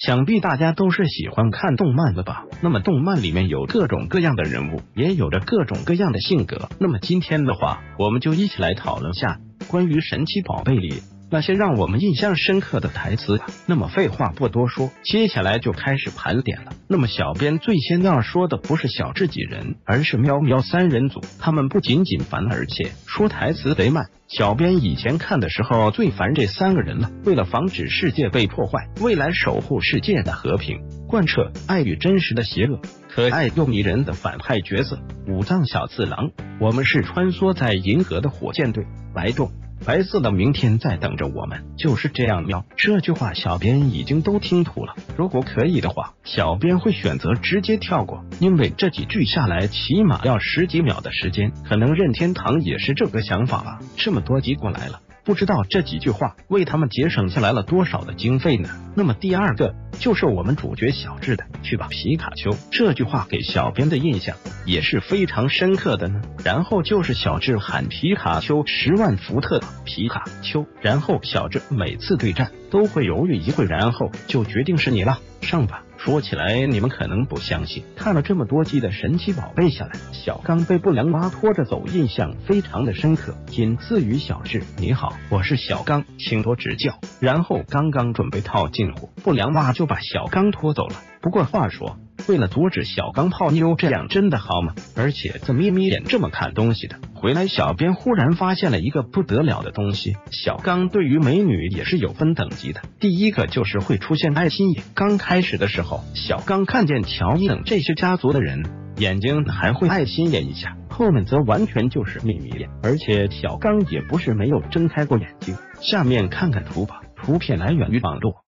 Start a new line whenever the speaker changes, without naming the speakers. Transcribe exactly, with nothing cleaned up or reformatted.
想必大家都是喜欢看动漫的吧？那么动漫里面有各种各样的人物，也有着各种各样的性格。那么今天的话，我们就一起来讨论下关于神奇宝贝里那些让我们印象深刻的台词吧。那么废话不多说，接下来就开始盘点了。那么小编最先要说的不是小智几人，而是喵喵三人组。他们不仅仅烦，而且说台词贼慢。小编以前看的时候最烦这三个人了。为了防止世界被破坏，未来守护世界的和平，贯彻爱与真实的邪恶，可爱又迷人的反派角色武藏小次郎。我们是穿梭在银河的火箭队，白洞。白色的明天在等着我们，就是这样喵。这句话小编已经都听吐了，如果可以的话，小编会选择直接跳过，因为这几句下来起码要十几秒的时间，可能任天堂也是这个想法吧。这么多集过来了，不知道这几句话为他们节省下来了多少的经费呢？那么第二个就是我们主角小智的去吧皮卡丘，这句话给小编的印象也是非常深刻的呢。然后就是小智喊皮卡丘十万伏特皮卡丘，然后小智每次对战都会犹豫一会，然后就决定是你了，上吧。说起来你们可能不相信，看了这么多集的神奇宝贝下来，小刚被不良蛙拖着走印象非常的深刻，仅次于小智。你好，我是小刚，请多指教。然后刚刚准备套近乎，不良蛙就把小刚拖走了。不过话说，为了阻止小刚泡妞，这样真的好吗？而且这眯眯眼这么看东西的，回来小编忽然发现了一个不得了的东西，小刚对于美女也是有分等级的。第一个就是会出现爱心眼，刚开始的时候，小刚看见乔伊等这些家族的人，眼睛还会爱心眼一下，后面则完全就是眯眯眼。而且小刚也不是没有睁开过眼睛。下面看看图吧，图片来源于网络。